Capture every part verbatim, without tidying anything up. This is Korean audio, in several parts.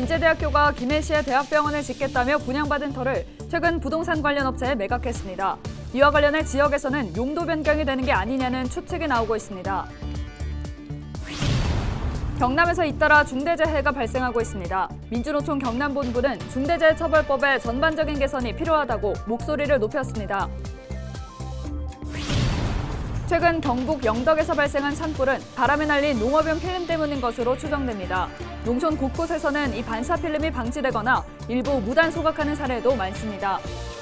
인제대학교가 김해시에 대학병원을 짓겠다며 분양받은 터를 최근 부동산 관련 업체에 매각했습니다. 이와 관련해 지역에서는 용도 변경이 되는 게 아니냐는 추측이 나오고 있습니다. 경남에서 잇따라 중대재해가 발생하고 있습니다. 민주노총 경남본부는 중대재해처벌법의 전반적인 개선이 필요하다고 목소리를 높였습니다. 최근 경북 영덕에서 발생한 산불은 바람에 날린 농업용 필름 때문인 것으로 추정됩니다. 농촌 곳곳에서는 이 반사 필름이 방치되거나 일부 무단 소각하는 사례도 많습니다.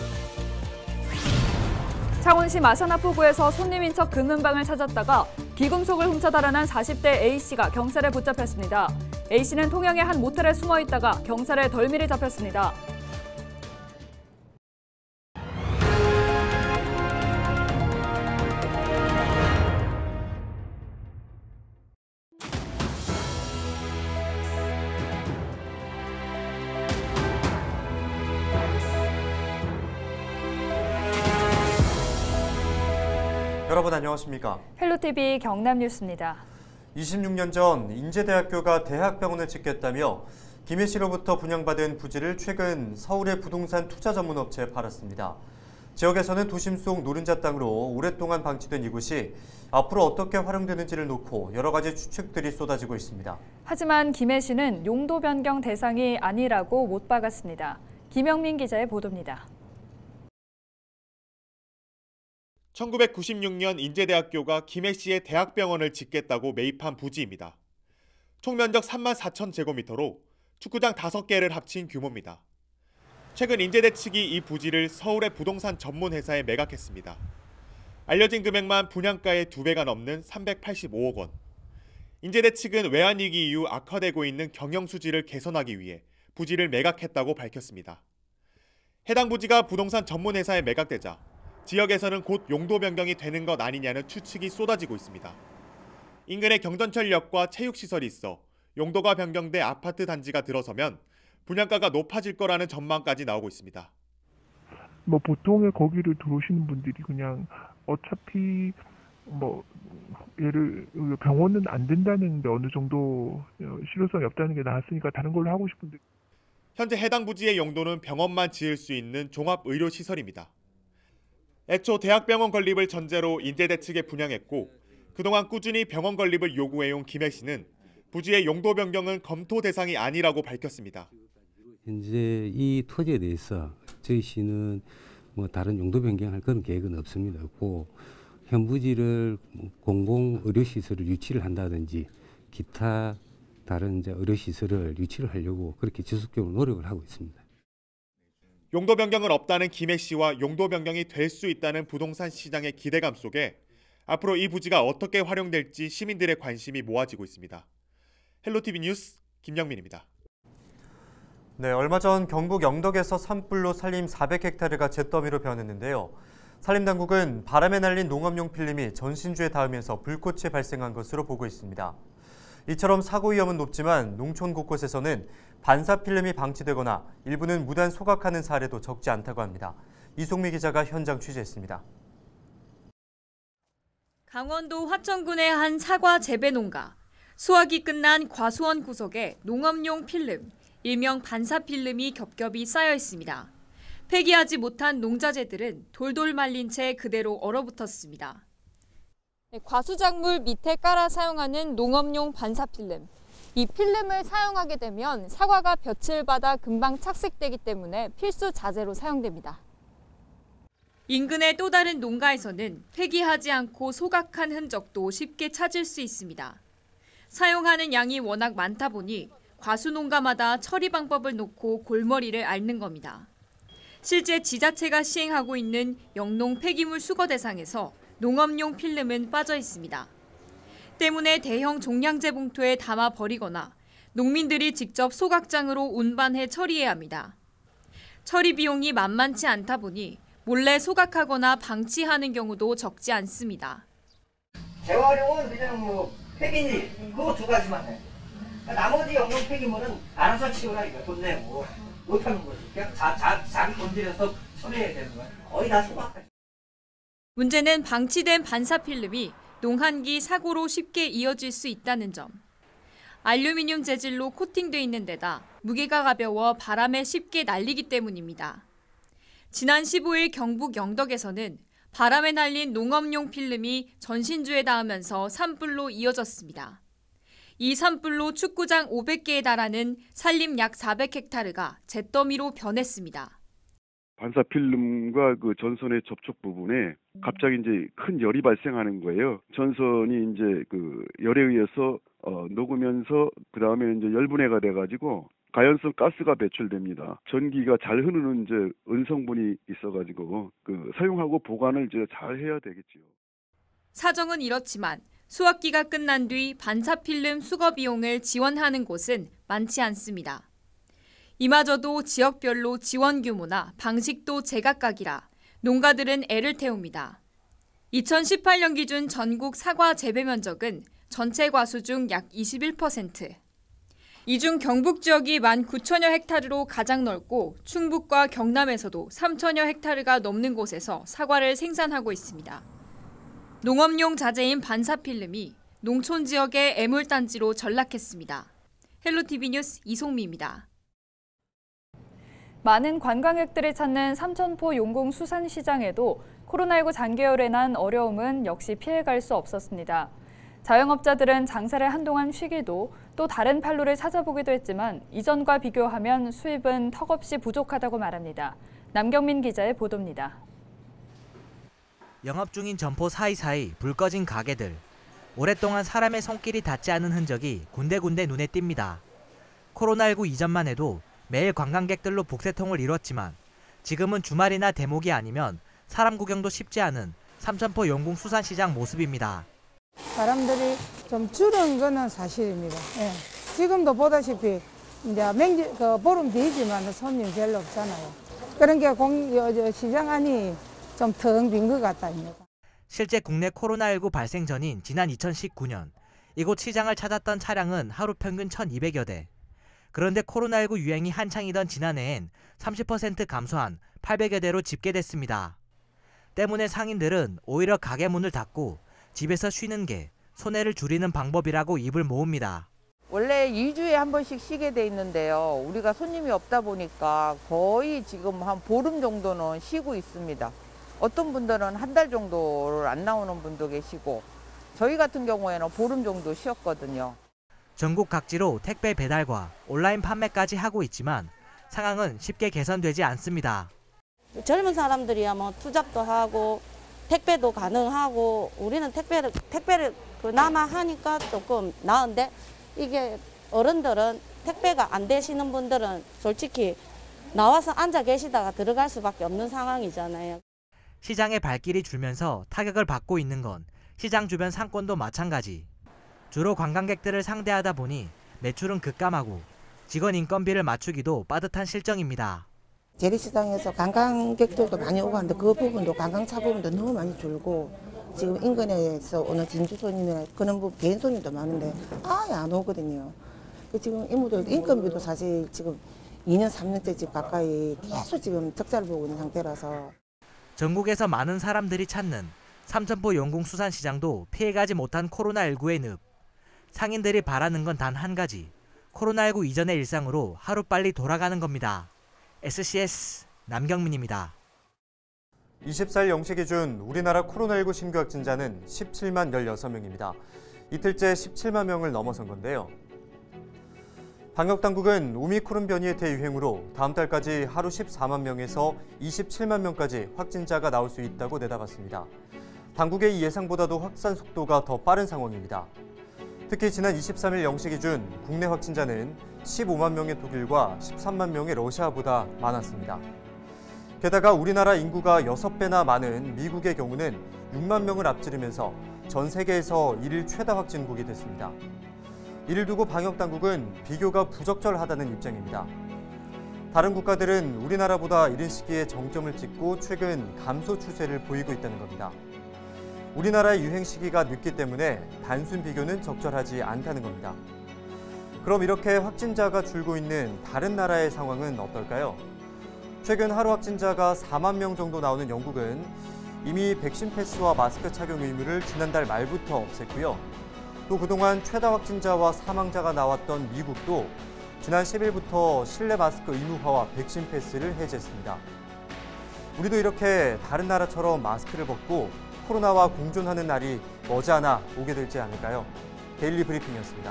창원시 마산하포구에서 손님인 척 금은방을 찾았다가 귀금속을 훔쳐 달아난 사십 대 A씨가 경찰에 붙잡혔습니다. A씨는 통영의 한 모텔에 숨어 있다가 경찰에 덜미를 잡혔습니다. 여러분 안녕하십니까? 헬로티비 경남뉴스입니다. 이십육 년 전 인제대학교가 대학병원을 짓겠다며 김해시로부터 분양받은 부지를 최근 서울의 부동산 투자 전문 업체에 팔았습니다. 지역에서는 도심 속 노른자 땅으로 오랫동안 방치된 이곳이 앞으로 어떻게 활용되는지를 놓고 여러 가지 추측들이 쏟아지고 있습니다. 하지만 김해시는 용도 변경 대상이 아니라고 못 박았습니다. 김영민 기자의 보도입니다. 천구백구십육 년 인제대학교가 김해시에 대학병원을 짓겠다고 매입한 부지입니다. 총면적 삼만 사천 제곱미터로 축구장 다섯 개를 합친 규모입니다. 최근 인제대 측이 이 부지를 서울의 부동산 전문 회사에 매각했습니다. 알려진 금액만 분양가의 두 배가 넘는 삼백팔십오억 원. 인제대 측은 외환위기 이후 악화되고 있는 경영수지를 개선하기 위해 부지를 매각했다고 밝혔습니다. 해당 부지가 부동산 전문 회사에 매각되자 지역에서는 곧 용도 변경이 되는 것 아니냐는 추측이 쏟아지고 있습니다. 인근에 경전철역과 체육시설이 있어 용도가 변경돼 아파트 단지가 들어서면 분양가가 높아질 거라는 전망까지 나오고 있습니다. 뭐 보통의 거기를 들어오시는 분들이 그냥 어차피 뭐 얘를 병원은 안 된다는데 어느 정도 실효성이 없다는 게 나왔으니까 다른 걸로 하고 싶은데. 현재 해당 부지의 용도는 병원만 지을 수 있는 종합의료시설입니다. 애초 대학병원 건립을 전제로 인제대 측에 분양했고 그동안 꾸준히 병원 건립을 요구해온 김해시는 부지의 용도 변경은 검토 대상이 아니라고 밝혔습니다. 현재 이 토지에 대해서 저희 시는 뭐 다른 용도 변경할 그런 계획은 없습니다. 없고 현 부지를 공공 의료시설을 유치를 한다든지 기타 다른 이제 의료시설을 유치를 하려고 그렇게 지속적으로 노력을 하고 있습니다. 용도 변경은 없다는 김해시와 용도 변경이 될 수 있다는 부동산 시장의 기대감 속에 앞으로 이 부지가 어떻게 활용될지 시민들의 관심이 모아지고 있습니다. 헬로티비 뉴스 김영민입니다. 네, 얼마 전 경북 영덕에서 산불로 산림 사백 헥타르가 잿더미로 변했는데요. 산림당국은 바람에 날린 농업용 필름이 전신주에 닿으면서 불꽃이 발생한 것으로 보고 있습니다. 이처럼 사고 위험은 높지만 농촌 곳곳에서는 반사 필름이 방치되거나 일부는 무단 소각하는 사례도 적지 않다고 합니다. 이송미 기자가 현장 취재했습니다. 강원도 화천군의 한 사과 재배 농가. 수확이 끝난 과수원 구석에 농업용 필름, 일명 반사 필름이 겹겹이 쌓여 있습니다. 폐기하지 못한 농자재들은 돌돌 말린 채 그대로 얼어붙었습니다. 과수작물 밑에 깔아 사용하는 농업용 반사 필름. 이 필름을 사용하게 되면 사과가 볕을 받아 금방 착색되기 때문에 필수 자재로 사용됩니다. 인근의 또 다른 농가에서는 폐기하지 않고 소각한 흔적도 쉽게 찾을 수 있습니다. 사용하는 양이 워낙 많다 보니 과수 농가마다 처리 방법을 놓고 골머리를 앓는 겁니다. 실제 지자체가 시행하고 있는 영농 폐기물 수거 대상에서 농업용 필름은 빠져 있습니다. 때문에 대형 종량제 봉투에 담아 버리거나 농민들이 직접 소각장으로 운반해 처리해야 합니다. 처리 비용이 만만치 않다 보니 몰래 소각하거나 방치하는 경우도 적지 않습니다. 재활용은 그냥 뭐 폐기물 그거 두 가지만 해. 나머지 영농 폐기물은 알아서 치우라 이거 돈 내고 못하는 거지. 그냥 자, 자, 자기 돈 들여서 처리해야 되는 거야. 거의 다 소각해. 문제는 방치된 반사 필름이 농한기 사고로 쉽게 이어질 수 있다는 점. 알루미늄 재질로 코팅돼 있는 데다 무게가 가벼워 바람에 쉽게 날리기 때문입니다. 지난 십오일 경북 영덕에서는 바람에 날린 농업용 필름이 전신주에 닿으면서 산불로 이어졌습니다. 이 산불로 축구장 오백 개에 달하는 산림 약 사백 헥타르가 잿더미로 변했습니다. 반사 필름과 그 전선의 접촉 부분에 갑자기 이제 큰 열이 발생하는 거예요. 전선이 이제 그 열에 의해서 어, 녹으면서 그 다음에 이제 열분해가 돼가지고 가연성 가스가 배출됩니다. 전기가 잘 흐르는 이제 은성분이 있어가지고 그 사용하고 보관을 이제 잘 해야 되겠지요. 사정은 이렇지만 수확기가 끝난 뒤 반사 필름 수거 비용을 지원하는 곳은 많지 않습니다. 이마저도 지역별로 지원 규모나 방식도 제각각이라 농가들은 애를 태웁니다. 이천십팔 년 기준 전국 사과 재배 면적은 전체 과수 중 약 이십일 퍼센트. 이 중 경북 지역이 만 구천여 헥타르로 가장 넓고 충북과 경남에서도 삼천여 헥타르가 넘는 곳에서 사과를 생산하고 있습니다. 농업용 자재인 반사 필름이 농촌 지역의 애물단지로 전락했습니다. 헬로티비 뉴스 이송미입니다. 많은 관광객들이 찾는 삼천포 용궁 수산시장에도 코로나십구 장기열에 난 어려움은 역시 피해갈 수 없었습니다. 자영업자들은 장사를 한동안 쉬기도 또 다른 판로를 찾아보기도 했지만 이전과 비교하면 수입은 턱없이 부족하다고 말합니다. 남경민 기자의 보도입니다. 영업 중인 점포 사이사이 불 꺼진 가게들. 오랫동안 사람의 손길이 닿지 않은 흔적이 군데군데 눈에 띕니다. 코로나십구 이전만 해도 매일 관광객들로 북새통을 이뤘지만 지금은 주말이나 대목이 아니면 사람 구경도 쉽지 않은 삼천포 용궁 수산시장 모습입니다. 사람들이 좀 줄은 거는 사실입니다. 예. 지금도 보다시피 이제 맹지 그 보름 뒤지만 손님 별로 없잖아요. 그런 게 공, 여, 여, 시장 안이 좀 텅 빈 것 같답니다. 실제 국내 코로나십구 발생 전인 지난 이천십구 년 이곳 시장을 찾았던 차량은 하루 평균 천이백여 대. 그런데 코로나십구 유행이 한창이던 지난해엔 삼십 퍼센트 감소한 팔백여 대로 집계됐습니다. 때문에 상인들은 오히려 가게 문을 닫고 집에서 쉬는 게 손해를 줄이는 방법이라고 입을 모읍니다. 원래 이 주에 한 번씩 쉬게 돼 있는데요. 우리가 손님이 없다 보니까 거의 지금 한 보름 정도는 쉬고 있습니다. 어떤 분들은 한 달 정도를 안 나오는 분도 계시고 저희 같은 경우에는 보름 정도 쉬었거든요. 전국 각지로 택배 배달과 온라인 판매까지 하고 있지만 상황은 쉽게 개선되지 않습니다. 젊은 사람들이야 뭐 투잡도 하고 택배도 가능하고 우리는 택배를 택배를 그나마 하니까 조금 나은데 이게 어른들은 택배가 안 되시는 분들은 솔직히 나와서 앉아 계시다가 들어갈 수밖에 없는 상황이잖아요. 시장의 발길이 줄면서 타격을 받고 있는 건 시장 주변 상권도 마찬가지. 주로 관광객들을 상대하다 보니 매출은 급감하고 직원 인건비를 맞추기도 빠듯한 실정입니다. 재래시장에서 관광객들도 많이 오고 하는데 그 부분도 관광차 부분도 너무 많이 줄고 지금 인근에서 오는 진주 손님이나 그런 부분 개인 손님도 많은데 아예 안 오거든요. 지금 이모들 인건비도 사실 지금 이 년 삼 년째 집 가까이 계속 지금 적자를 보고 있는 상태라서. 전국에서 많은 사람들이 찾는 삼천포 용궁 수산시장도 피해가지 못한 코로나십구의 늪. 상인들이 바라는 건 단 한 가지. 코로나십구 이전의 일상으로 하루빨리 돌아가는 겁니다. 에스씨에스 남경민입니다. 이십사 일 영 시 기준 우리나라 코로나십구 신규 확진자는 십칠만 열여섯 명입니다. 이틀째 십칠만 명을 넘어선 건데요. 방역당국은 오미크론 변이의 대유행으로 다음 달까지 하루 십사만 명에서 이십칠만 명까지 확진자가 나올 수 있다고 내다봤습니다. 당국의 예상보다도 확산 속도가 더 빠른 상황입니다. 특히 지난 이십삼 일 영 시 기준 국내 확진자는 십오만 명의 독일과 십삼만 명의 러시아보다 많았습니다. 게다가 우리나라 인구가 여섯 배나 많은 미국의 경우는 육만 명을 앞지르면서 전 세계에서 일일 최다 확진국이 됐습니다. 이를 두고 방역당국은 비교가 부적절하다는 입장입니다. 다른 국가들은 우리나라보다 이른 시기에 정점을 찍고 최근 감소 추세를 보이고 있다는 겁니다. 우리나라의 유행 시기가 늦기 때문에 단순 비교는 적절하지 않다는 겁니다. 그럼 이렇게 확진자가 줄고 있는 다른 나라의 상황은 어떨까요? 최근 하루 확진자가 사만 명 정도 나오는 영국은 이미 백신 패스와 마스크 착용 의무를 지난달 말부터 없앴고요. 또 또 그동안 최다 확진자와 사망자가 나왔던 미국도 지난 십 일부터 실내 마스크 의무화와 백신 패스를 해제했습니다. 우리도 이렇게 다른 나라처럼 마스크를 벗고 코로나와 공존하는 날이 머지않아 오게 되지 않을까요? 데일리 브리핑이었습니다.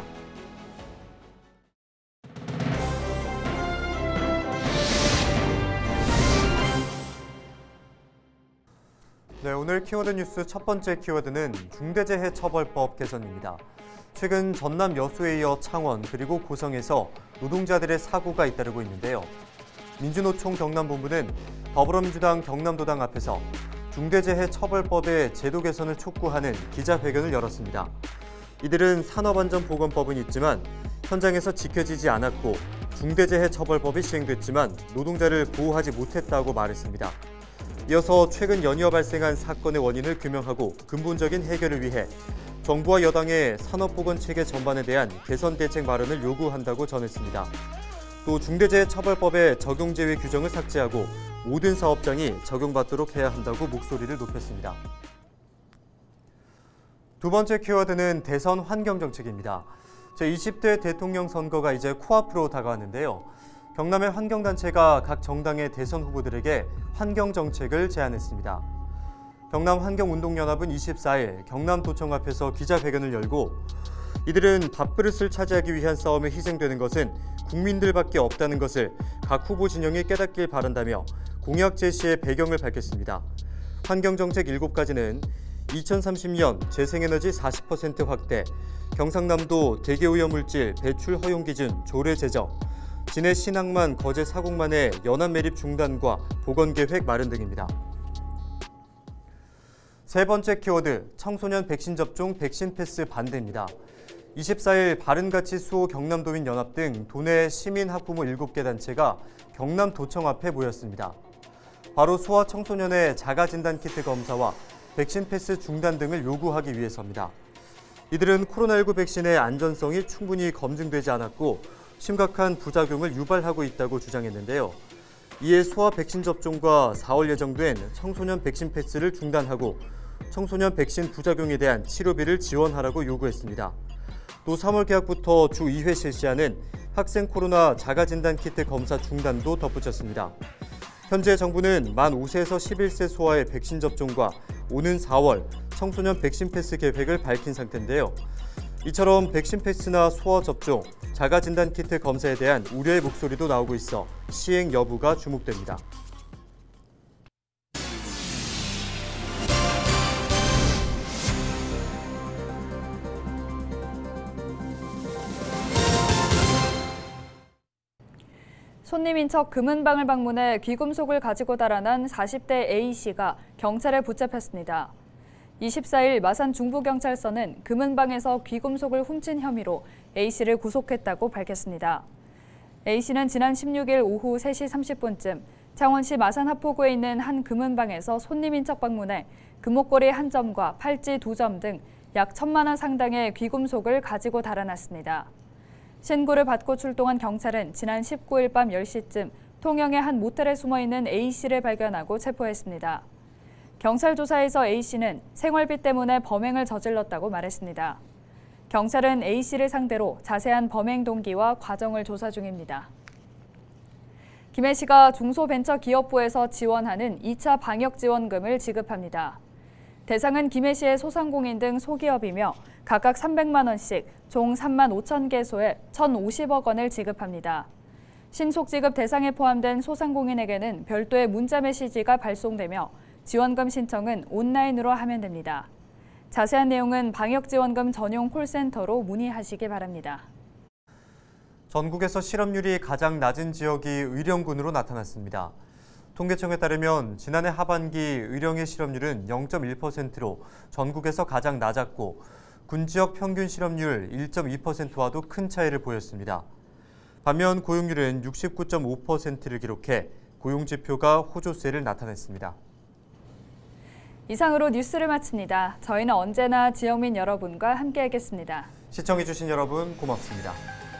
네, 오늘 키워드 뉴스 첫 번째 키워드는 중대재해처벌법 개선입니다. 최근 전남 여수에 이어 창원 그리고 고성에서 노동자들의 사고가 잇따르고 있는데요. 민주노총 경남본부는 더불어민주당 경남도당 앞에서 중대재해처벌법의 제도 개선을 촉구하는 기자회견을 열었습니다. 이들은 산업안전보건법은 있지만 현장에서 지켜지지 않았고 중대재해처벌법이 시행됐지만 노동자를 보호하지 못했다고 말했습니다. 이어서 최근 연이어 발생한 사건의 원인을 규명하고 근본적인 해결을 위해 정부와 여당의 산업보건체계 전반에 대한 개선 대책 마련을 요구한다고 전했습니다. 또 중대재해처벌법의 적용제외 규정을 삭제하고 모든 사업장이 적용받도록 해야 한다고 목소리를 높였습니다. 두 번째 키워드는 대선 환경정책입니다. 제이십 대 대통령 선거가 이제 코앞으로 다가왔는데요. 경남의 환경단체가 각 정당의 대선 후보들에게 환경정책을 제안했습니다. 경남환경운동연합은 이십사 일 경남도청 앞에서 기자회견을 열고 이들은 밥그릇을 차지하기 위한 싸움에 희생되는 것은 국민들밖에 없다는 것을 각 후보 진영이 깨닫길 바란다며 공약 제시의 배경을 밝혔습니다. 환경정책 일곱 가지는 이천삼십 년 재생에너지 사십 퍼센트 확대, 경상남도 대기오염물질 배출 허용 기준 조례 제정, 진해 신항만 거제 사곡만의 연안 매립 중단과 복원 계획 마련 등입니다. 세 번째 키워드, 청소년 백신 접종 백신 패스 반대입니다. 이십사 일 바른가치 수호 경남도민 연합 등 도내 시민 학부모 일곱 개 단체가 경남도청 앞에 모였습니다. 바로 소아 청소년의 자가진단키트 검사와 백신 패스 중단 등을 요구하기 위해서입니다. 이들은 코로나십구 백신의 안전성이 충분히 검증되지 않았고 심각한 부작용을 유발하고 있다고 주장했는데요. 이에 소아 백신 접종과 사월 예정된 청소년 백신 패스를 중단하고 청소년 백신 부작용에 대한 치료비를 지원하라고 요구했습니다. 또 삼월 개학부터 주 이 회 실시하는 학생 코로나 자가진단키트 검사 중단도 덧붙였습니다. 현재 정부는 만 오 세에서 십일 세 소아의 백신 접종과 오는 사월 청소년 백신 패스 계획을 밝힌 상태인데요. 이처럼 백신 패스나 소아 접종, 자가진단키트 검사에 대한 우려의 목소리도 나오고 있어 시행 여부가 주목됩니다. 손님인 척 금은방을 방문해 귀금속을 가지고 달아난 사십 대 A씨가 경찰에 붙잡혔습니다. 이십사 일 마산 중부경찰서는 금은방에서 귀금속을 훔친 혐의로 A씨를 구속했다고 밝혔습니다. A씨는 지난 십육 일 오후 세 시 삼십 분쯤 창원시 마산 하포구에 있는 한 금은방에서 손님인 척 방문해 금목걸이 한 점과 팔찌 두 점 등 약 천만 원 상당의 귀금속을 가지고 달아났습니다. 신고를 받고 출동한 경찰은 지난 십구 일 밤 열 시쯤 통영의 한 모텔에 숨어있는 A씨를 발견하고 체포했습니다. 경찰 조사에서 A씨는 생활비 때문에 범행을 저질렀다고 말했습니다. 경찰은 A씨를 상대로 자세한 범행 동기와 과정을 조사 중입니다. 김해시가 중소벤처기업부에서 지원하는 이 차 방역지원금을 지급합니다. 대상은 김해시의 소상공인 등 소기업이며 각각 삼백만 원씩 총 삼만 오천 개소에 천오십억 원을 지급합니다. 신속지급 대상에 포함된 소상공인에게는 별도의 문자 메시지가 발송되며 지원금 신청은 온라인으로 하면 됩니다. 자세한 내용은 방역지원금 전용 콜센터로 문의하시기 바랍니다. 전국에서 실업률이 가장 낮은 지역이 의령군으로 나타났습니다. 통계청에 따르면 지난해 하반기 의령의 실업률은 영 점 일 퍼센트로 전국에서 가장 낮았고 군 지역 평균 실업률 일 점 이 퍼센트와도 큰 차이를 보였습니다. 반면 고용률은 육십구 점 오 퍼센트를 기록해 고용지표가 호조세를 나타냈습니다. 이상으로 뉴스를 마칩니다. 저희는 언제나 지역민 여러분과 함께하겠습니다. 시청해주신 여러분 고맙습니다.